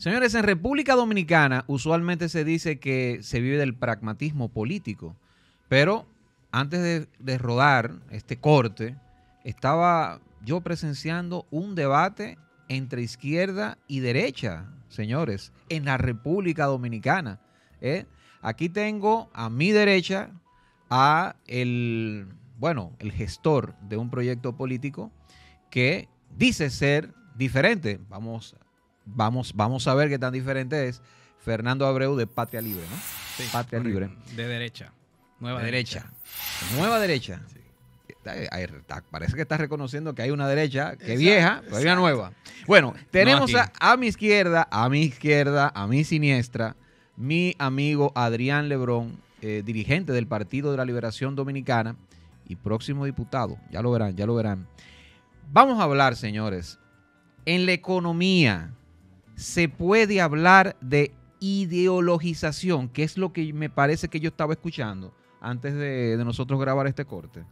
Señores, en República Dominicana usualmente se dice que se vive del pragmatismo político, pero antes de rodar este corte, estaba yo presenciando un debate entre izquierda y derecha, señores, en la República Dominicana. ¿eh? Aquí tengo a mi derecha a el gestor de un proyecto político que dice ser diferente. Vamos a ver qué tan diferente es. Fernando Abreu de Patria Libre, ¿no? Sí, Patria Libre. De derecha. Nueva De derecha. Nueva derecha. Sí. Parece que estás reconociendo que hay una derecha que es Exacto, vieja, pero hay una nueva. Bueno, tenemos No aquí. a mi izquierda, a mi siniestra, mi amigo Adrián Lebrón, dirigente del Partido de la Liberación Dominicana y próximo diputado. Ya lo verán, ya lo verán. Vamos a hablar, señores. En la economía se puede hablar de ideologización, que es lo que me parece que yo estaba escuchando antes de nosotros grabar este corte.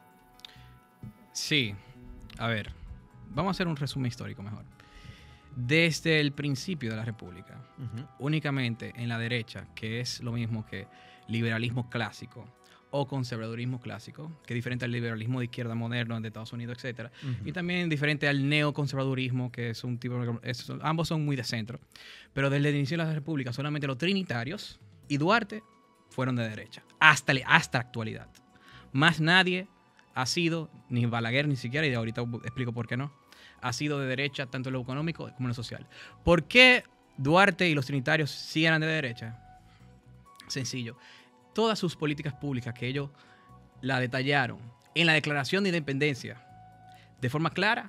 Sí. A ver, vamos a hacer un resumen histórico mejor. Desde el principio de la República, únicamente en la derecha, que es lo mismo que liberalismo clásico o conservadurismo clásico, que es diferente al liberalismo de izquierda moderno de Estados Unidos, etc. Y también diferente al neoconservadurismo, que es un tipo ambos son muy de centro. Pero desde el inicio de la República, solamente los trinitarios y Duarte fueron de derecha, hasta la actualidad. Más nadie ha sido, ni Balaguer ni siquiera, y ahorita explico por qué no, ha sido de derecha tanto en lo económico como en lo social. ¿Por qué Duarte y los trinitarios sí eran de derecha? Sencillo. Todas sus políticas públicas que ellos la detallaron en la Declaración de Independencia de forma clara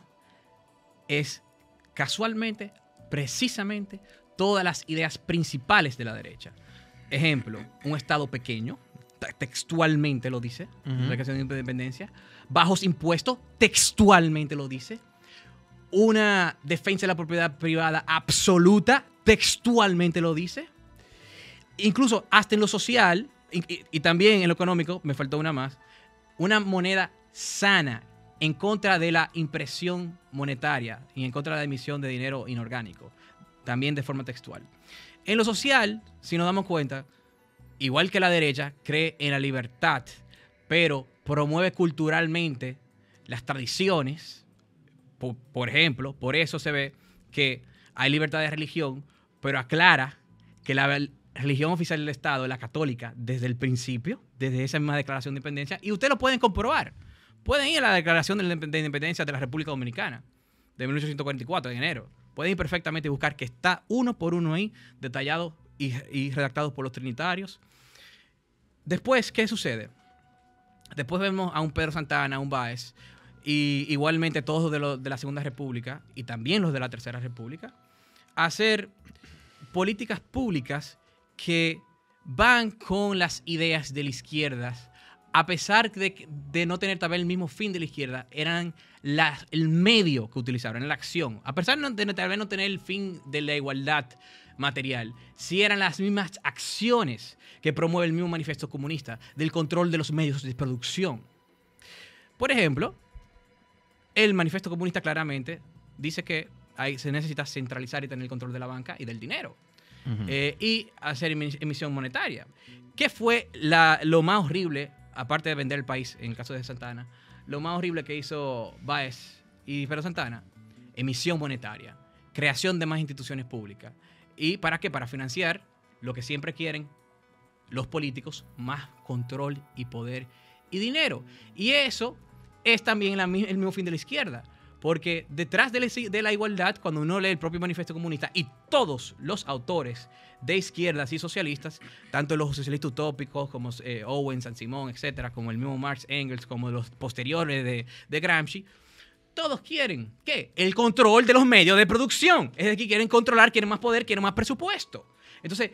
es casualmente, precisamente, todas las ideas principales de la derecha. Ejemplo, un Estado pequeño, textualmente lo dice, la Declaración de Independencia. Bajos impuestos, textualmente lo dice. Una defensa de la propiedad privada absoluta, textualmente lo dice. Incluso hasta en lo social y también en lo económico, me faltó una más, una moneda sana en contra de la impresión monetaria y en contra de la emisión de dinero inorgánico, también de forma textual. En lo social, si nos damos cuenta, igual que la derecha, cree en la libertad, pero promueve culturalmente las tradiciones. Por ejemplo, por eso se ve que hay libertad de religión, pero aclara que la religión oficial del Estado es la católica desde el principio, desde esa misma Declaración de Independencia, y ustedes lo pueden comprobar. Pueden ir a la Declaración de Independencia de la República Dominicana de 1844, de enero. Pueden ir perfectamente y buscar que está uno por uno ahí, detallado y redactado por los trinitarios. Después, ¿qué sucede? Después vemos a un Pedro Santana, a un Báez, y igualmente todos de la Segunda República y también los de la Tercera República, hacer políticas públicas que van con las ideas de la izquierda, a pesar de no tener tal vez el mismo fin de la izquierda, eran el medio que utilizaron, la acción. A pesar de tal vez no tener el fin de la igualdad material, sí eran las mismas acciones que promueve el mismo manifiesto comunista, del control de los medios de producción. Por ejemplo, el manifiesto comunista claramente dice que se necesita centralizar y tener el control de la banca y del dinero. Y hacer emisión monetaria. ¿Qué fue lo más horrible, aparte de vender el país, en el caso de Santana, lo más horrible que hizo Báez y Pedro Santana? Emisión monetaria, creación de más instituciones públicas. ¿Y para qué? Para financiar lo que siempre quieren los políticos, más control y poder y dinero. Y eso es también el mismo fin de la izquierda. Porque detrás de la igualdad, cuando uno lee el propio manifiesto comunista y todos los autores de izquierdas y socialistas, tanto los socialistas utópicos como Owen, San Simón, etcétera, como el mismo Marx, Engels, como los posteriores de Gramsci, todos quieren, ¿qué? El control de los medios de producción. Es decir, quieren controlar, quieren más poder, quieren más presupuesto. Entonces,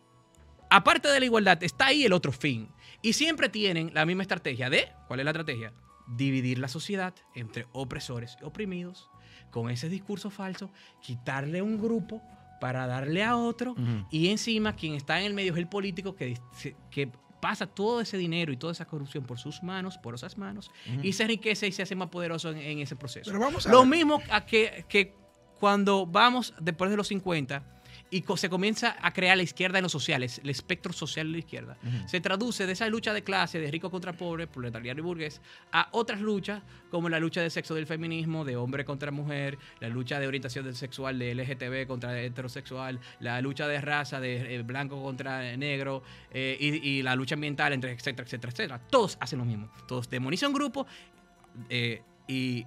aparte de la igualdad, está ahí el otro fin. Y siempre tienen la misma estrategia ¿cuál es la estrategia? Dividir la sociedad entre opresores y oprimidos, con ese discurso falso, quitarle un grupo para darle a otro, y encima quien está en el medio es el político que pasa todo ese dinero y toda esa corrupción por sus manos, por esas manos, y se enriquece y se hace más poderoso en ese proceso. Pero vamos a Lo ver. mismo que cuando vamos después de los 50 y se comienza a crear la izquierda en los sociales, el espectro social de la izquierda. Se traduce de esa lucha de clase, de rico contra pobre, proletariado y burgués, a otras luchas, como la lucha de sexo del feminismo, de hombre contra mujer, la lucha de orientación sexual de LGTB contra heterosexual, la lucha de raza, de blanco contra negro, y la lucha ambiental, entre etcétera, etcétera, etcétera. Todos hacen lo mismo. Todos demonizan un grupo, y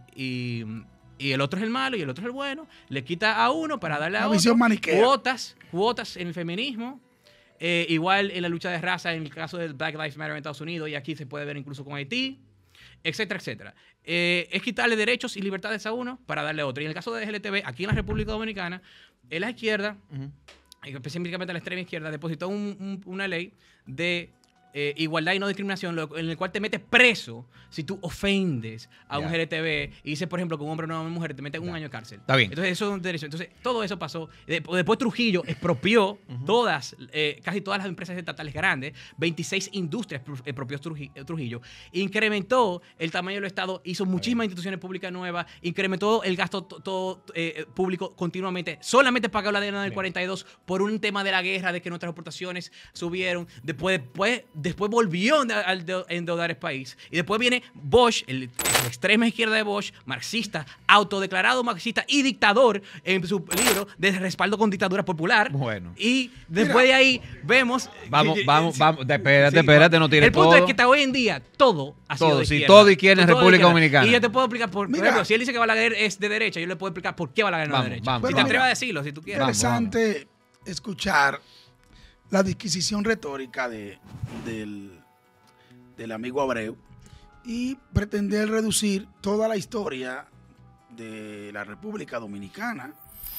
el otro es el malo y el otro es el bueno, le quita a uno para darle a otro. Visión maniquea. Cuotas en el feminismo, igual en la lucha de raza en el caso del Black Lives Matter en Estados Unidos, y aquí se puede ver incluso con Haití, etcétera, etcétera. Es quitarle derechos y libertades a uno para darle a otro. Y en el caso de LGTB, aquí en la República Dominicana, en la izquierda, específicamente la extrema izquierda, depositó una ley de igualdad y no discriminación, en el cual te metes preso si tú ofendes a un LGTB y dices, por ejemplo, que un hombre no es una mujer, te meten un año de cárcel. Está bien. Entonces, eso es un derecho. Entonces, todo eso pasó. Después Trujillo expropió casi todas las empresas estatales grandes, 26 industrias expropió Trujillo, incrementó el tamaño del Estado, hizo muchísimas instituciones públicas nuevas, incrementó el gasto público continuamente, solamente pagó la deuda del 42 por un tema de la guerra, de que nuestras exportaciones subieron, después volvió a endeudar el país. Y después viene Bosch, la extrema izquierda de Bosch, marxista, autodeclarado marxista y dictador en su libro de respaldo con dictadura popular. Bueno. Y después de ahí vemos... Vamos. Espérate, no tires el punto todo. es que hasta hoy en día todo ha sido de izquierda. Todo izquierda en República Dominicana. Y yo te puedo explicar, por ejemplo, si él dice que Balaguer es de derecha, yo le puedo explicar por qué Balaguer no es de derecha. Si te atreves a decirlo, si tú quieres. Interesante escuchar la disquisición retórica del amigo Abreu y pretender reducir toda la historia de la República Dominicana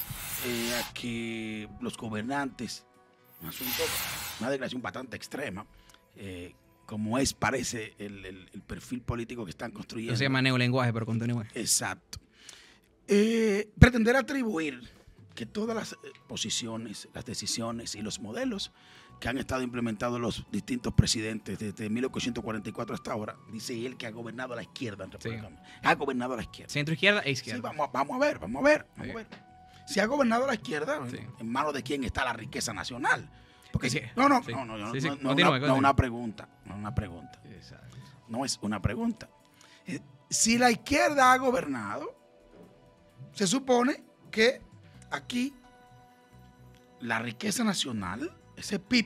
a que los gobernantes, una declaración bastante extrema, como parece el perfil político que están construyendo. Eso se llama neolenguaje, pero continúe. Exacto. Pretender atribuir que todas las posiciones, las decisiones y los modelos que han estado implementados los distintos presidentes desde 1844 hasta ahora, dice él que ha gobernado a la izquierda en República Dominicana. Ha gobernado a la izquierda. Centro izquierda e izquierda. Sí, vamos a ver. Si ha gobernado a la izquierda, ¿en manos de quién está la riqueza nacional? Porque no es una pregunta. No es una pregunta. Si la izquierda ha gobernado, se supone que aquí la riqueza nacional, ese PIB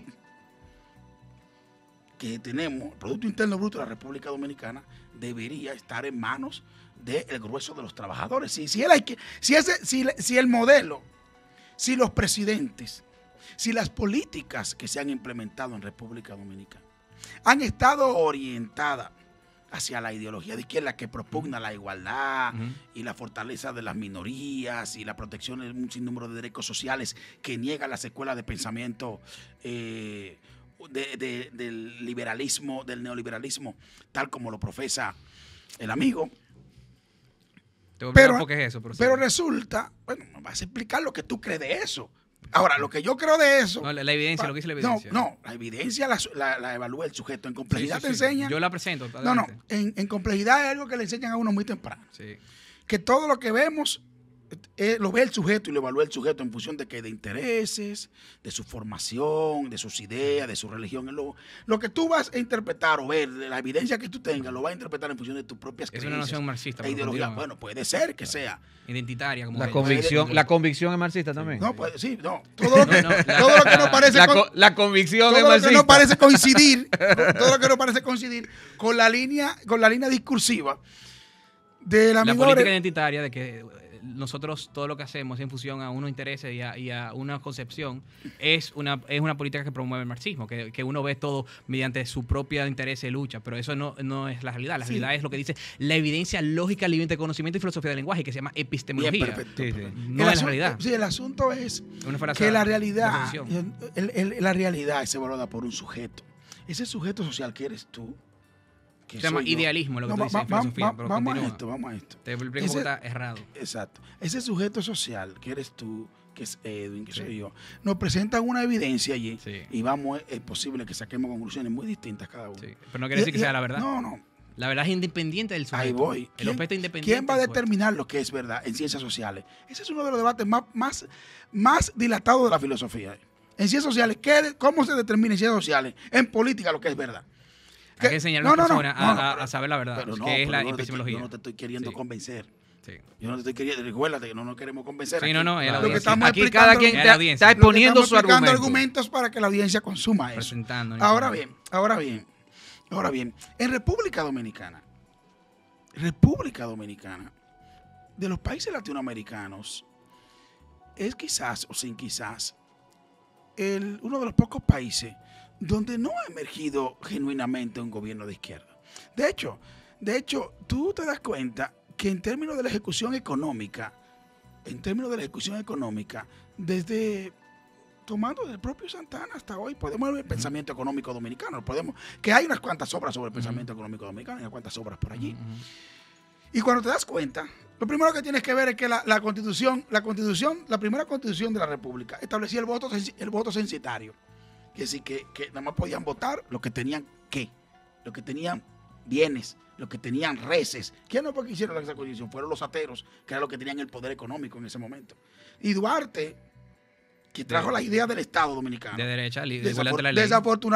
que tenemos, el Producto Interno Bruto de la República Dominicana, debería estar en manos del grueso de los trabajadores. Si el modelo, si los presidentes, si las políticas que se han implementado en República Dominicana han estado orientadas hacia la ideología de izquierda que propugna la igualdad y la fortaleza de las minorías y la protección de un sinnúmero de derechos sociales, que niega las escuelas de pensamiento del liberalismo, del neoliberalismo, tal como lo profesa el amigo. Pero resulta, bueno, me vas a explicar lo que tú crees de eso. Ahora, lo que yo creo de eso... No, la evidencia, lo que dice la evidencia. No, la evidencia la evalúa el sujeto. En complejidad te enseñan... Yo la presento. En complejidad es algo que le enseñan a uno muy temprano. Sí. Que todo lo que vemos lo ve el sujeto y lo evalúa el sujeto en función de intereses, de su formación, de sus ideas, de su religión. Lo que tú vas a interpretar o ver, de la evidencia que tú tengas, lo vas a interpretar en función de tus propias creencias. Es una noción marxista. Ideología. Bueno, puede ser que sea. Identitaria. Como la convicción es marxista también. No, pues sí, no. Todo lo que no parece... La convicción es marxista. Todo lo que no parece coincidir, todo lo que no parece coincidir con la línea discursiva de la política identitaria de que nosotros todo lo que hacemos en función a unos intereses y a una concepción es una política que promueve el marxismo, que uno ve todo mediante su propia interés y lucha, pero eso no es la realidad. La realidad es lo que dice la evidencia lógica, libre de conocimiento y filosofía del lenguaje, que se llama epistemología. No es la realidad. Sí, el asunto es que la realidad es evaluada por un sujeto. Ese sujeto social que eres tú, se llama idealismo, lo que tú dices en filosofía. Vamos a esto. Te explico cómo está errado. Exacto. Ese sujeto social que eres tú, que es Edwin, que soy yo, nos presentan una evidencia allí y es posible que saquemos conclusiones muy distintas cada uno. Sí. Pero no quiere decir que sea la verdad. No. La verdad es independiente del sujeto. Ahí voy. El objeto independiente. ¿Quién va a del sujeto. determinar lo que es verdad en ciencias sociales? Ese es uno de los debates más dilatados de la filosofía. En ciencias sociales, ¿cómo se determina en ciencias sociales? En política lo que es verdad. Hay que enseñar a las personas a saber la verdad, que es la epistemología. Yo no te estoy queriendo convencer. Sí. Yo no te estoy queriendo, recuérdate que no nos queremos convencer. Sí, aquí. no, es la Lo que audiencia. estamos Aquí explicando- cada quien es la audiencia. está lo que exponiendo estamos su explicando argumento. argumentos para que la audiencia consuma eso. Presentando. Ahora bien, en República Dominicana, de los países latinoamericanos, es quizás, o sin quizás, uno de los pocos países donde no ha emergido genuinamente un gobierno de izquierda. De hecho, tú te das cuenta que en términos de la ejecución económica, desde tomando del propio Santana hasta hoy, podemos ver el pensamiento económico dominicano, que hay unas cuantas obras sobre el pensamiento económico dominicano, hay unas cuantas obras por allí. Y cuando te das cuenta, lo primero que tienes que ver es que la primera constitución de la República establecía el voto censitario. Es decir, que nada más podían votar los que tenían los que tenían bienes, los que tenían reses. ¿Quién no fue que hicieron esa constitución? Fueron los ateros, que eran los que tenían el poder económico en ese momento. Y Duarte, que trajo la idea del Estado dominicano. De derecha, igualdad de la ley.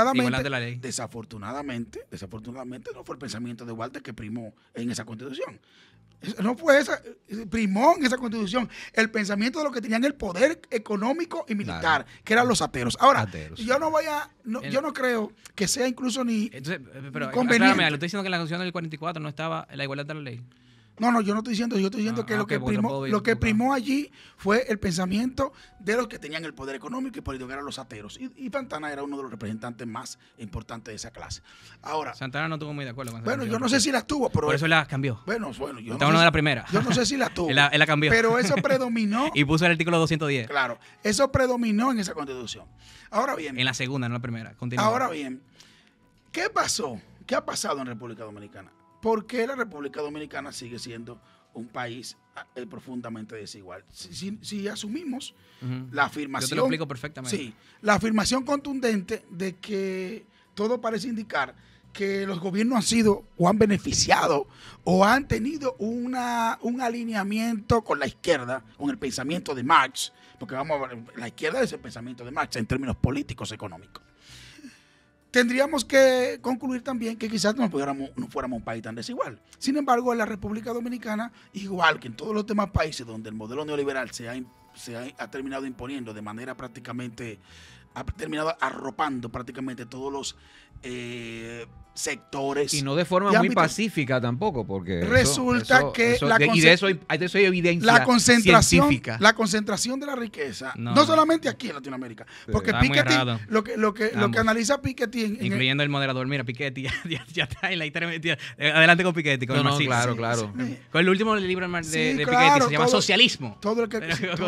Desafortunadamente no fue el pensamiento de Duarte que primó en esa constitución. No fue primó en esa constitución el pensamiento de los que tenían el poder económico y militar, que eran los ateros. Ahora, yo no creo que sea incluso ni Entonces, pero conveniente. aclárame, ¿lo estoy diciendo que en la Constitución del 44 no estaba la igualdad de la ley? No, yo no estoy diciendo, yo estoy diciendo que ok, lo que primó allí fue el pensamiento de los que tenían el poder económico y político, que eran los ateros. Y Santana era uno de los representantes más importantes de esa clase. Ahora, Santana no estuvo muy de acuerdo con esa bueno, yo constitución, no sé si las tuvo, pero por eso la cambió. bueno, yo Está una de las primeras. Yo no sé si las tuvo. Él la cambió. Pero eso predominó. Y puso el artículo 210. Claro, eso predominó en esa constitución. Ahora bien, En la segunda, no en la primera. Continúa. ahora bien, ¿qué pasó? ¿Qué ha pasado en República Dominicana? ¿Por qué la República Dominicana sigue siendo un país profundamente desigual? Si asumimos la afirmación... Yo te lo explico perfectamente. Sí, la afirmación contundente de que todo parece indicar que los gobiernos han sido o han beneficiado o han tenido un alineamiento con la izquierda, con el pensamiento de Marx, porque vamos a ver, la izquierda es el pensamiento de Marx en términos políticos económicos. Tendríamos que concluir también que quizás no fuéramos un país tan desigual. Sin embargo, en la República Dominicana, igual que en todos los demás países donde el modelo neoliberal se ha terminado imponiendo de manera prácticamente, ha terminado arropando prácticamente todos los sectores. Y no de forma y muy ámbitos. pacífica tampoco, porque Resulta que y de eso hay evidencia la concentración científica. de la riqueza, No. no solamente aquí en Latinoamérica, porque Está muy Piketty, errado. lo que Ambos. analiza Piketty en el- Incluyendo el moderador. Mira, Piketty ya está en la intermedia. Adelante con Piketty, con el marxismo. claro. Con el último libro de Sí, Piketty, claro, se llama todo- Socialismo. todo el que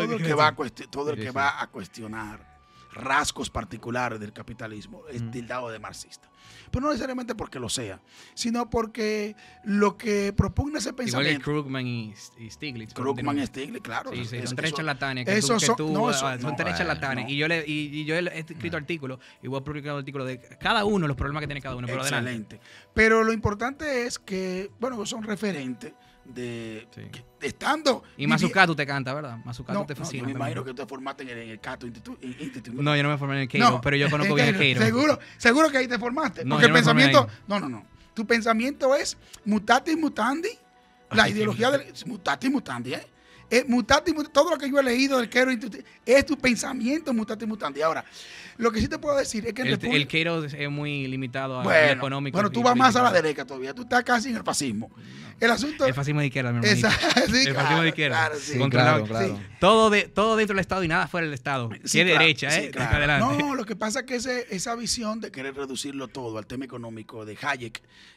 Sí. va a cuestionar rasgos particulares del capitalismo es tildado de marxista. Pero no necesariamente porque lo sea, sino porque lo que propugna ese Igual que pensamiento... Krugman y Stiglitz. Krugman y Stiglitz, claro. Sí, eso- son tres eso- charlatanes. eso son- no, eso- son no, tres charlatanes. no. Y yo he escrito artículos y voy a publicar artículos de cada uno, los problemas que tiene cada uno. Pero adelante. Excelente. Pero lo importante es que, bueno, son referentes Sí. estando... Y Mazzucato te canta, ¿verdad? Mazzucato te yo fascina. me también. imagino que te formaste en el Cato Institute. No, yo no me formé en el Keiro, pero yo conozco bien el Keiro. Seguro que ahí te formaste. No, Porque yo el no me formé pensamiento... No. Tu pensamiento es mutatis mutandi, la ideología del... Mutatis mutandi, ¿eh? Todo lo que yo he leído del Keiro Institute es tu pensamiento mutatis mutandi. Ahora, lo que sí te puedo decir es que... El Keiro es muy limitado a lo económico. Bueno, y tú vas más a la político. derecha todavía. Tú estás casi en el fascismo. El asunto... El fascismo de izquierda, mi hermanito. Sí, El fascismo de izquierda. claro, sí. Controlado. Claro. Todo dentro del Estado y nada fuera del Estado. Sí, Qué claro, derecha, sí, ¿eh? claro. Adelante. No, lo que pasa es que esa visión de querer reducirlo todo al tema económico de Hayek,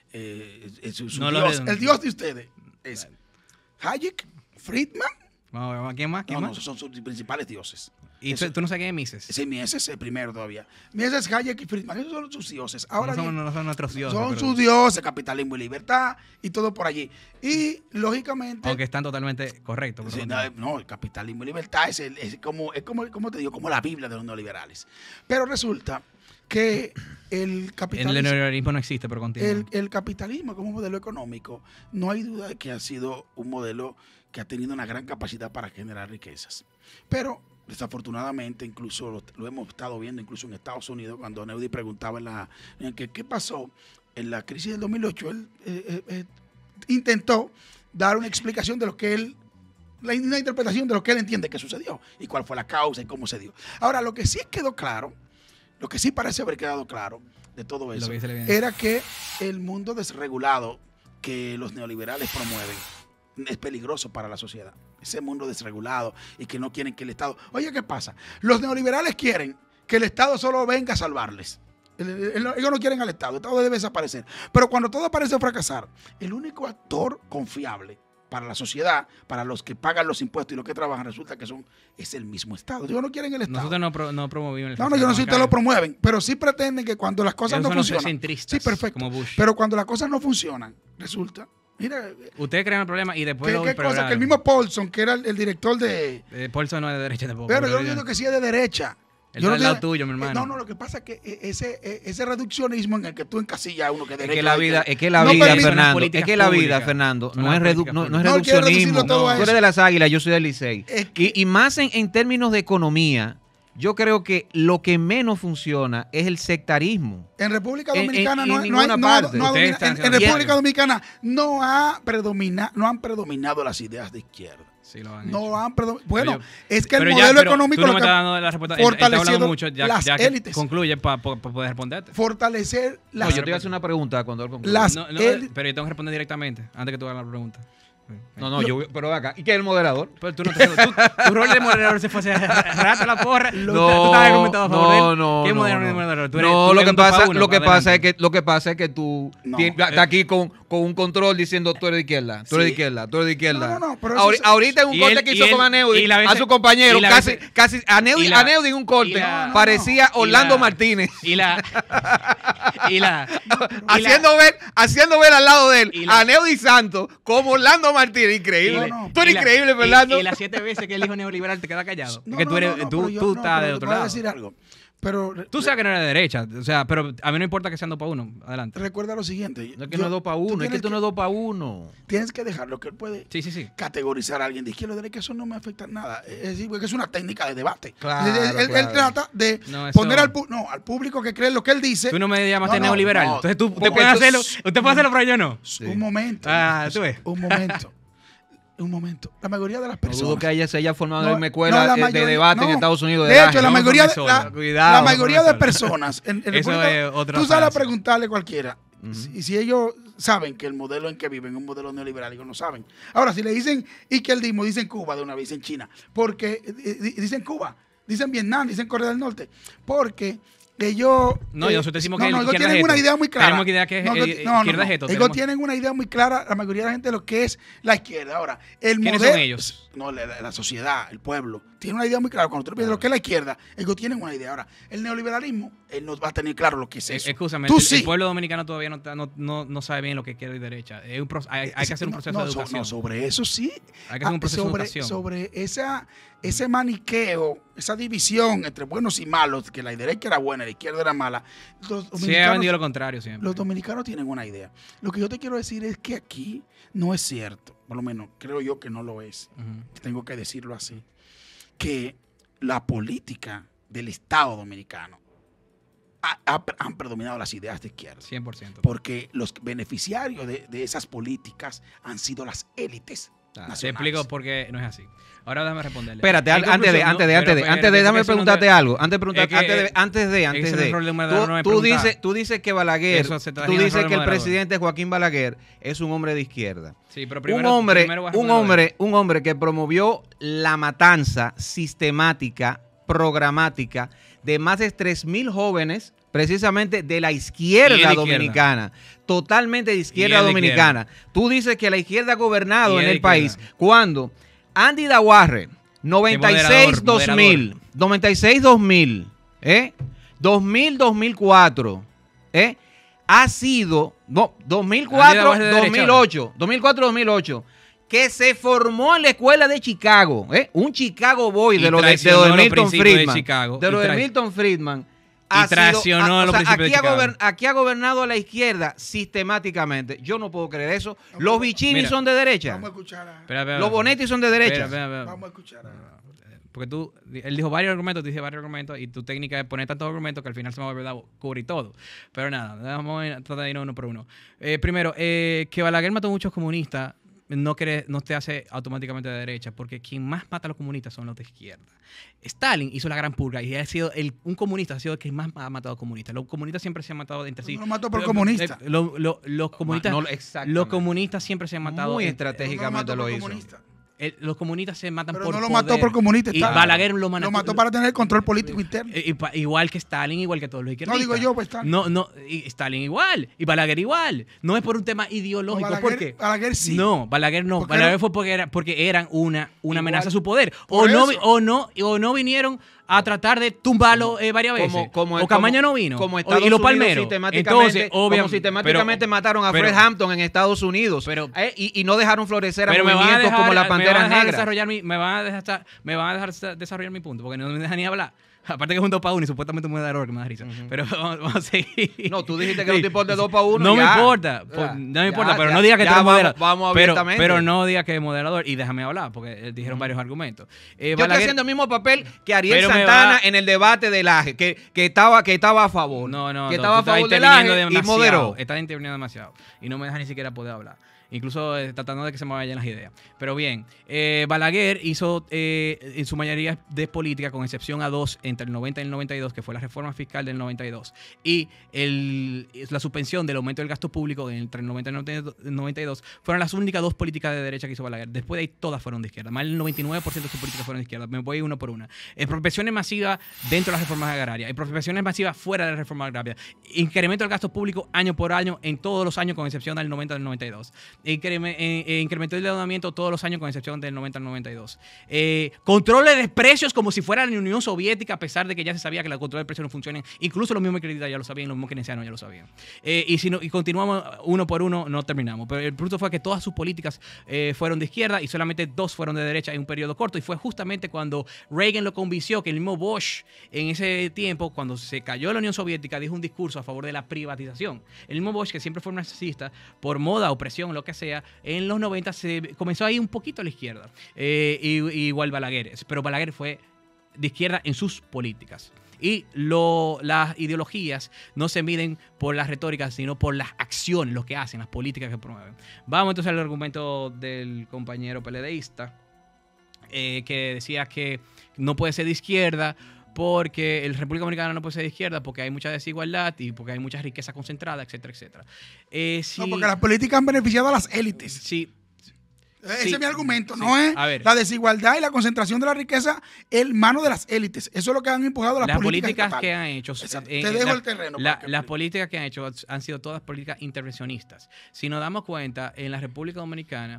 No lo Dios, reduce. el Dios de ustedes es Hayek, Friedman. Vamos a ver, ¿quién más? ¿Quién No, más? esos son sus principales dioses. ¿Y tú no sabes quién es Mises? Sí, ese es el primero todavía. Ese es Hayek y Friedman, esos son sus dioses. Ahora no, bien, no son nuestros dioses. son pero- sus dioses, capitalismo y libertad y todo por allí. Y lógicamente... Aunque están totalmente correctos. Sí, pero no, el capitalismo y libertad es como te digo, como la Biblia de los neoliberales. Pero resulta que el En el capitalismo, neoliberalismo no existe, pero continúa. el capitalismo como modelo económico, no hay duda de que ha sido un modelo que ha tenido una gran capacidad para generar riquezas. Pero desafortunadamente, incluso lo hemos estado viendo incluso en Estados Unidos, cuando Neudi preguntaba qué pasó en la crisis del 2008, él intentó dar una explicación de lo que él, una interpretación de lo que él entiende que sucedió y cuál fue la causa y cómo se dio. Ahora, lo que sí quedó claro, lo que sí parece haber quedado claro de todo eso, era que el mundo desregulado que los neoliberales promueven es peligroso para la sociedad. Ese mundo desregulado y que no quieren que el Estado... Oye, ¿qué pasa? Los neoliberales quieren que el Estado solo venga a salvarles. Ellos no quieren al Estado. El Estado debe desaparecer. Pero cuando todo parece fracasar, el único actor confiable para la sociedad, para los que pagan los impuestos y los que trabajan, resulta que es el mismo Estado. Ellos no quieren el Estado. Nosotros no promovimos el No, yo no sé si ustedes lo promueven, pero sí pretenden que cuando las cosas no funcionan... Sí, perfecto. Como Bush. Pero cuando las cosas no funcionan, resulta... Mira, ustedes crean el problema y después ¿qué cosa? Que el mismo Paulson, que era el director de... Paulson no es de derecha tampoco. Pero yo no digo que sí es de derecha. Él está al lado tuyo, mi hermano. No, lo que pasa es que ese reduccionismo en el que tú encasillas a uno que es derecha... Es que la vida, Fernando, no es reduccionismo. Tú eres de las Águilas, yo soy del Licey. Y más en términos de economía, yo creo que lo que menos funciona es el sectarismo. En República Dominicana en República Dominicana no han predominado las ideas de izquierda. Sí, lo han no hecho. han predominado. Bueno, es que pero el modelo económico tú no me estás dando la respuesta. Fortaleciendo mucho, las élites. Concluye para poder responderte. Fortalecer las... yo te voy a hacer una pregunta cuando él concluya. Pero yo tengo que responder directamente antes que tú hagas la pregunta. Pero acá. ¿Y qué es el moderador? Pero tu rol de moderador se fue hace rato la porra. Tú estabas argumentando a favor de él. ¿Qué moderador? Lo que pasa es que tú estás aquí con un control diciendo tú eres de izquierda, tú eres de izquierda, tú eres de izquierda. Ahorita en un corte que hizo con Aneudi a su compañero, casi Aneudi en un corte parecía Orlando Martínez. Haciendo ver al lado de él a Aneudi Santos como Orlando Martínez. Increíble. Tú eres increíble, Fernando. Y las 7 veces que el hijo neoliberal te queda callado. Tú estás de otro lado. Voy a decir algo. Pero, tú sabes que no eres de derecha, o sea, pero a mí no importa que sean 2 para 1. Adelante. Recuerda lo siguiente. No es que no es 2 para 1, es que tú no es 2 para 1. Tienes que dejarlo, que él puede categorizar a alguien de izquierda o de derecha, eso no me afecta en nada. Es decir, porque es una técnica de debate. Claro, él trata de poner al público que cree lo que él dice. Tú no me llamaste neoliberal. Entonces usted puede hacerlo, pero yo no. Un momento. Tú ves. Un momento. La mayoría de las personas... No dudo que se haya formado en una escuela de debate en Estados Unidos. De hecho, la mayoría de personas... tú sales a preguntarle a cualquiera. Y si ellos saben que el modelo en que viven es un modelo neoliberal, ellos no saben. Ahora, si le dicen izquierdismo, dicen Cuba de una vez, dicen China. Porque dicen Cuba, dicen Vietnam, dicen Corea del Norte. Porque... ellos nosotros decimos que ellos tienen una idea muy clara. Tenemos idea que izquierda es esto. Ellos tienen una idea muy clara, la mayoría de la gente, de lo que es la izquierda. Ahora, ¿quiénes son ellos? No, la sociedad, el pueblo, tiene una idea muy clara. Cuando tú piensas lo que es la izquierda, ellos tienen una idea. Ahora, el neoliberalismo, él no va a tener claro lo que es eso. Escúchame, el pueblo dominicano todavía no sabe bien lo que es izquierda y derecha. Hay que hacer un proceso de educación. Sobre eso sí. Hay que hacer un proceso de educación. Sobre ese maniqueo, esa división entre buenos y malos, que la derecha era buena y la izquierda era mala. Sí, ha vendido lo contrario siempre. Los dominicanos tienen una idea. Lo que yo te quiero decir es que aquí no es cierto, por lo menos creo yo que no lo es. Tengo que decirlo así. Que la política del Estado dominicano han predominado las ideas de izquierda. 100%. Porque los beneficiarios de esas políticas han sido las élites nacionales. Te explico por qué no es así. Ahora déjame responderle. Espérate, antes de, déjame preguntarte algo. Tú dices que Balaguer, tú dices que el presidente Joaquín Balaguer es un hombre de izquierda. Sí, pero un hombre que promovió la matanza sistemática, programática de más de 3,000 jóvenes, precisamente de la izquierda dominicana, totalmente de izquierda dominicana. Tú dices que la izquierda ha gobernado en el país cuando Andy Dawarre, 96-2000, 2000-2004, ha sido, 2004-2008, que se formó en la escuela de Chicago, un Chicago Boy de lo de Milton Friedman, y traicionó los principios de Chicago. Aquí ha gobernado la izquierda sistemáticamente. Yo no puedo creer eso. Los Vicini Mira, son de derecha. Vamos a escuchar a... Espera, los Bonetti son de derecha. Vamos a escuchar a... Porque él dijo varios argumentos, tú dices varios argumentos, y tu técnica es poner tantos argumentos que al final se me va a cubrir todo. Pero nada, vamos a tratar de ir uno por uno. Primero, que Balaguer mató a muchos comunistas no te hace automáticamente de derecha, porque quien más mata a los comunistas son los de izquierda. Stalin hizo la gran purga y un comunista ha sido el que más ha matado a comunistas. Los comunistas siempre se han matado entre sí. No lo mató por comunista. Los comunistas siempre se han matado. Muy estratégicamente lo hizo. Comunista. Los comunistas se matan pero por no lo poder. mató por comunista. Y Balaguer lo mató para tener el control político interno. Igual que Stalin, igual que todos los izquierdistas. No digo yo, pues Stalin. No, Stalin igual. Y Balaguer igual. No es por un tema ideológico. No, ¿Por qué? Balaguer sí. No, Balaguer no. Balaguer fue porque eran una amenaza a su poder. O no vinieron a tratar de tumbarlo varias veces. O Camaño no vino. Y los palmeros. Como sistemáticamente mataron a Fred Hampton en Estados Unidos. Y no dejaron florecer a movimientos como la Pantera Negra. Me van a dejar desarrollar mi punto, porque no me dejan ni hablar. Aparte que es un 2 para 1 y supuestamente me da error, que me da risa. Pero vamos a seguir. No, tú dijiste que no te importa 2 para 1. No me importa. No me importa, pero no digas que tú eres moderador. Vamos abiertamente. Pero no digas que es moderador y déjame hablar, porque dijeron varios argumentos. Yo estoy haciendo el mismo papel que Ariel Santana en el debate del AGE, que estaba a favor. No. Que estaba a favor del AGE y moderó. Estás interviniendo demasiado. Y no me deja ni siquiera poder hablar. Incluso tratando de que se me vayan las ideas. Pero bien, Balaguer hizo en su mayoría de política, con excepción a dos, entre el 90 y el 92, que fue la reforma fiscal del 92, y la suspensión del aumento del gasto público entre el 90 y el 92, fueron las únicas dos políticas de derecha que hizo Balaguer. Después de ahí todas fueron de izquierda. Más del 99% de sus políticas fueron de izquierda. Me voy uno por una. Expropiaciones masivas dentro de las reformas agrarias, expropiaciones masivas fuera de las reformas agrarias, incremento del gasto público año por año en todos los años, con excepción del 90 y del 92. Incrementó el endeudamiento todos los años con excepción del 90 al 92. Controles de precios como si fuera la Unión Soviética, a pesar de que ya se sabía que los controles de precios no funcionan. Incluso los mismos creditas ya lo sabían, los mismos keynesianos ya lo sabían. Y continuamos uno por uno, no terminamos. Pero el punto fue que todas sus políticas fueron de izquierda y solamente dos fueron de derecha en un periodo corto. Y fue justamente cuando Reagan lo convenció, que el mismo Bush en ese tiempo, cuando se cayó la Unión Soviética, dijo un discurso a favor de la privatización. El mismo Bush, que siempre fue narcisista, por moda o presión, lo que sea, en los 90 se comenzó a ir un poquito a la izquierda. Igual Balaguer. Pero Balaguer fue de izquierda en sus políticas. Y las ideologías no se miden por las retóricas, sino por las acciones, lo que hacen, las políticas que promueven. Vamos entonces al argumento del compañero peledeísta, que decía que no puede ser de izquierda porque la República Dominicana no puede ser de izquierda porque hay mucha desigualdad y porque hay mucha riqueza concentrada, etcétera, etcétera. No, porque las políticas han beneficiado a las élites. Sí. Ese es mi argumento, ¿no es? La desigualdad y la concentración de la riqueza en manos de las élites. Eso es lo que han empujado las políticas que han hecho. Te dejo el terreno. Las políticas que han hecho han sido todas políticas intervencionistas. Si nos damos cuenta, en la República Dominicana,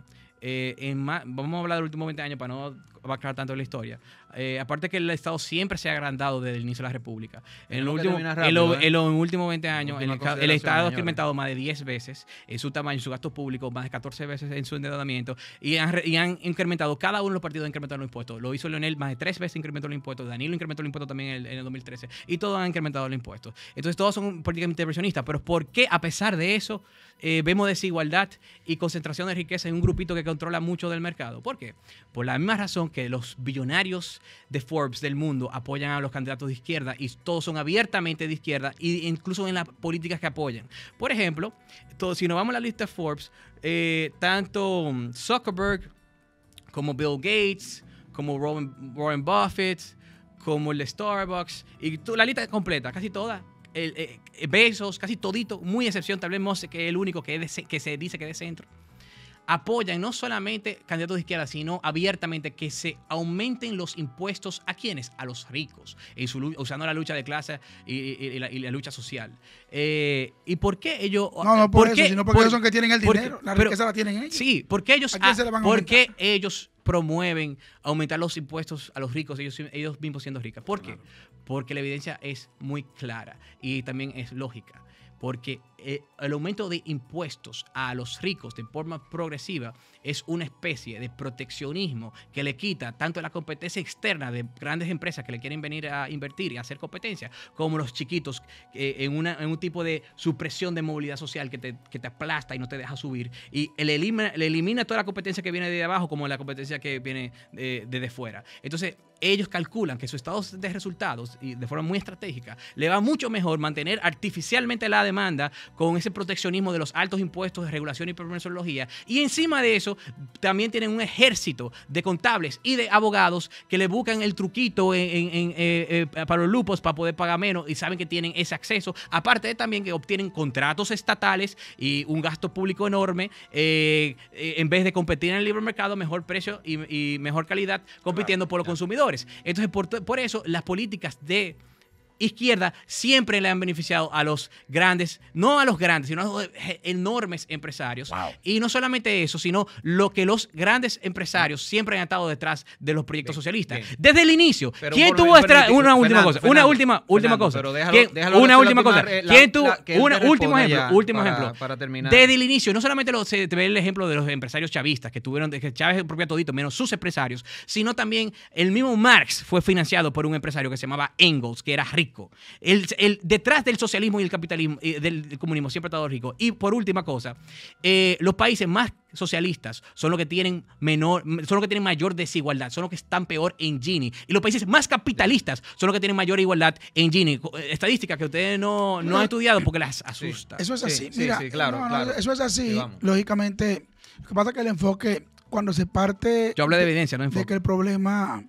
vamos a hablar de los últimos 20 años para no abarcar tanto la historia. Aparte que el Estado siempre se ha agrandado desde el inicio de la República. En los últimos 20 años, el Estado ha incrementado más de 10 veces en su tamaño, en su gasto público, más de 14 veces en su endeudamiento, y han incrementado, cada uno de los partidos ha incrementado los impuestos. Lo hizo Leonel, más de 3 veces incrementó los impuestos. Danilo incrementó los impuestos también en el 2013. Y todos han incrementado los impuestos. Entonces, todos son políticas intervencionistas. Pero ¿por qué, a pesar de eso, vemos desigualdad y concentración de riqueza en un grupito que controla mucho del mercado? ¿Por qué? Por la misma razón que los billonarios de Forbes del mundo apoyan a los candidatos de izquierda, y todos son abiertamente de izquierda, e incluso en las políticas que apoyan. Por ejemplo, si nos vamos a la lista de Forbes, tanto Zuckerberg como Bill Gates, como Warren Buffett, como el de Starbucks, y la lista completa, casi toda, Bezos, casi todito, muy excepción, tal vez Musk, que es el único que se dice que es de centro, apoyan no solamente candidatos de izquierda, sino abiertamente que se aumenten los impuestos ¿a quiénes? A los ricos, usando la lucha de clase y la lucha social. ¿Y por qué ellos? No por eso, sino porque ellos son que tienen el dinero, la riqueza la tienen ellos. Sí, porque ellos, ¿a quién se la van a aumentar? ellos promueven aumentar los impuestos a los ricos, ellos mismos siendo ricos. ¿Por qué? Porque la evidencia es muy clara y también es lógica. porque el aumento de impuestos a los ricos de forma progresiva es una especie de proteccionismo que le quita tanto la competencia externa de grandes empresas que le quieren venir a invertir y a hacer competencia, como los chiquitos en un tipo de supresión de movilidad social que te aplasta y no te deja subir. Y le elimina toda la competencia que viene de abajo como la competencia que viene de fuera. Entonces, ellos calculan que su estado de resultados, y de forma muy estratégica, le va mucho mejor mantener artificialmente la demanda con ese proteccionismo de los altos impuestos de regulación y permisología. Y encima de eso, también tienen un ejército de contables y de abogados que le buscan el truquito para los lupos para poder pagar menos y saben que tienen ese acceso. Aparte de también que obtienen contratos estatales y un gasto público enorme en vez de competir en el libre mercado, mejor precio y mejor calidad compitiendo por los consumidores. Entonces, por eso las políticas de izquierda siempre le han beneficiado a los grandes, no a los grandes, sino a los enormes empresarios. Wow. Y no solamente eso, sino lo que los grandes empresarios siempre han estado detrás de los proyectos socialistas. Bien. Desde el inicio. Pero ¿Quién por- tuvo permíteme, una última Fernando, cosa? Fernando, Una última Fernando, cosa. pero déjalo- ¿Quién- déjalo una hacer última la cosa. última, ¿Quién tuvo que él un te último responda ejemplo? ya Último para- ejemplo. para terminar. Desde el inicio, no solamente se ve el ejemplo de los empresarios chavistas que tuvieron, que Chávez propia todito, menos sus empresarios, sino también el mismo Marx fue financiado por un empresario que se llamaba Engels, que era rico. Detrás del socialismo y el capitalismo, del comunismo, siempre ha estado rico. Y por última cosa, los países más socialistas son los que tienen mayor desigualdad, son los que están peor en Gini. Y los países más capitalistas son los que tienen mayor igualdad en Gini. Estadísticas que ustedes no han estudiado porque las asusta. Eso es Sí, así. sí, Mira, sí, claro, claro. eso es así. Sí, vamos. Lógicamente, lo que pasa es que el enfoque, cuando se parte Yo hablé de evidencia, no de enfoque. que el problema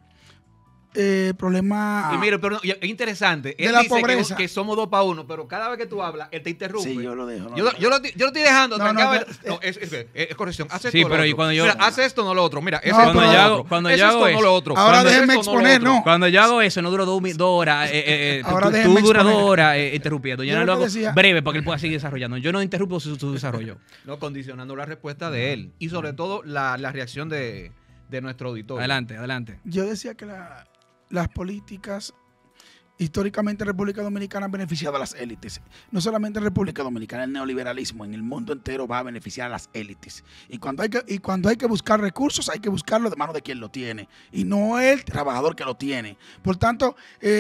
Y mire, pero es interesante. de Él la dice que, pobreza. que somos 2 para 1, pero cada vez que tú hablas, él te interrumpe. Sí, yo lo dejo. Yo lo estoy dejando. No, trancado. no, No, es corrección. Haz esto Sí, o lo pero y otro. cuando yo- Mira, haz esto, no lo otro. Mira, es No, esto, cuando no yo lo hago- otro. cuando Es yo hago esto, no eso. lo otro. Ahora Cuando déjenme esto, no lo exponer, otro. no. Cuando yo hago eso, no duro 2 horas. Ahora Tú déjenme duras 2 exponer. horas interrumpiendo. Yo Yo no lo lo que hago decía- breve para que él pueda seguir desarrollando. Yo no interrumpo su desarrollo. No, condicionando la respuesta de él. Y sobre todo la reacción de nuestro auditorio. Adelante, adelante. Yo decía que las políticas históricamente en República Dominicana han beneficiado a las élites. No solamente en República Dominicana, el neoliberalismo en el mundo entero va a beneficiar a las élites. Y cuando hay que buscar recursos, hay que buscarlo de mano de quien lo tiene. Y no el trabajador que lo tiene. Por tanto,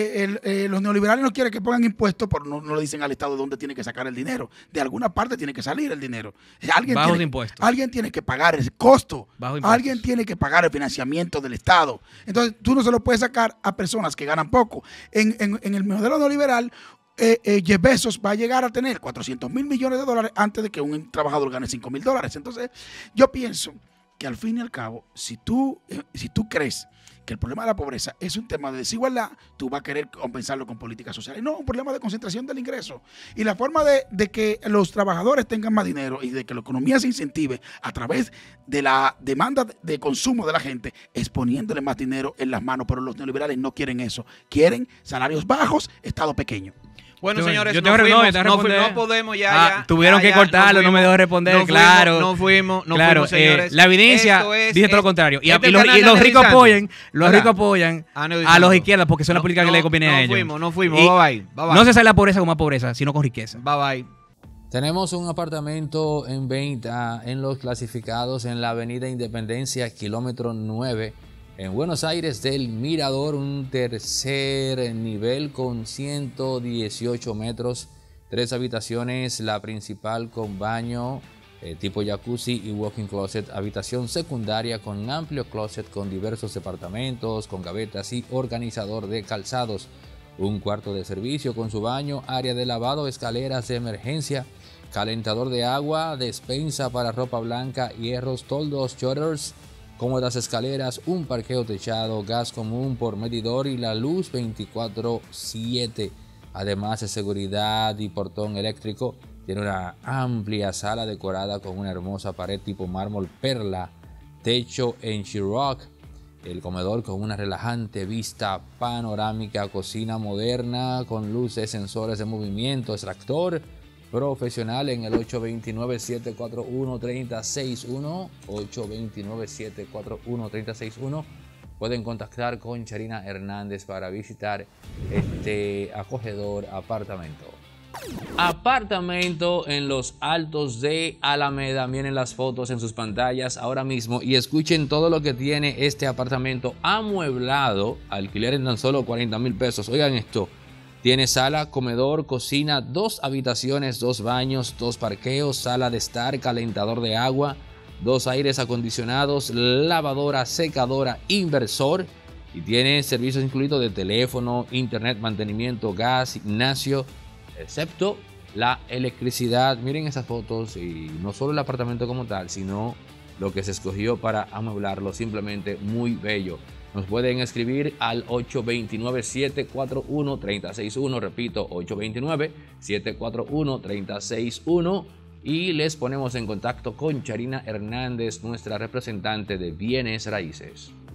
los neoliberales no quieren que pongan impuestos, pero no le dicen al Estado de dónde tiene que sacar el dinero. De alguna parte tiene que salir el dinero. Bajos impuestos. Alguien tiene que pagar el costo. Bajo impuestos. Alguien tiene que pagar el financiamiento del Estado. Entonces, tú no se lo puedes sacar a personas que ganan poco. En el modelo neoliberal, Jeff Bezos va a llegar a tener 400 mil millones de dólares antes de que un trabajador gane 5 mil dólares. Entonces, yo pienso que al fin y al cabo, si tú crees que el problema de la pobreza es un tema de desigualdad, tú vas a querer compensarlo con políticas sociales. No, un problema de concentración del ingreso. Y la forma de que los trabajadores tengan más dinero y de que la economía se incentive a través de la demanda de consumo de la gente es poniéndole más dinero en las manos. Pero los neoliberales no quieren eso. Quieren salarios bajos, Estado pequeño. Bueno, Yo- señores, yo no tengo que fuimos, responder. no podemos ya. Tuvieron que cortarlo, no me dejó responder, claro. No fuimos, Claro, señores. la evidencia Esto es- dice todo lo contrario. Y, este y es los, el canal y los de ricos Aneurisando. apoyan a Aneurisando. los izquierdas porque son las políticas que le convienen a ellos. No fuimos. Y Bye bye. no se sale la pobreza con más pobreza, sino con riqueza. Bye bye. Tenemos un apartamento en venta en los clasificados en la avenida Independencia, kilómetro 9, en Buenos Aires del Mirador, un tercer nivel con 118 metros, 3 habitaciones, la principal con baño tipo jacuzzi y walk-in closet, habitación secundaria con amplio closet con diversos departamentos, con gavetas y organizador de calzados, un cuarto de servicio con su baño, área de lavado, escaleras de emergencia, calentador de agua, despensa para ropa blanca, hierros, toldos, shutters, cómodas escaleras, un parqueo techado, gas común por medidor y la luz 24/7. Además de seguridad y portón eléctrico, tiene una amplia sala decorada con una hermosa pared tipo mármol perla, techo en Sheetrock, el comedor con una relajante vista panorámica, cocina moderna con luces, sensores de movimiento, extractor profesional en el 829-741-3061, 829-741-3061. Pueden contactar con Charina Hernández para visitar este acogedor apartamento. Apartamento en los Altos de Alameda. Miren las fotos en sus pantallas ahora mismo y escuchen todo lo que tiene este apartamento amueblado. Alquiler en tan solo 40,000 pesos. Oigan esto. Tiene sala, comedor, cocina, 2 habitaciones, 2 baños, 2 parqueos, sala de estar, calentador de agua, 2 aires acondicionados, lavadora, secadora, inversor. Y tiene servicios incluidos de teléfono, internet, mantenimiento, gas, gimnasio, excepto la electricidad. Miren esas fotos y no solo el apartamento como tal, sino lo que se escogió para amueblarlo, simplemente muy bello. Nos pueden escribir al 829-741-3061, repito, 829-741-3061 y les ponemos en contacto con Charina Hernández, nuestra representante de bienes raíces.